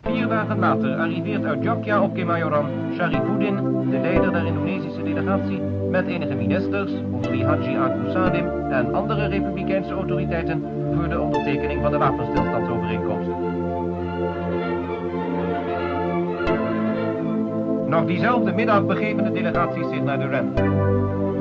4 dagen later arriveert uit Jakarta op Kemayoran Sharifuddin, de leider der Indonesische delegatie, met enige ministers, onder wie Haji Agus Salim en andere republikeinse autoriteiten, voor de ondertekening van de wapenstilstandsovereenkomst. Nog diezelfde middag begeven de delegaties zich naar de Ren.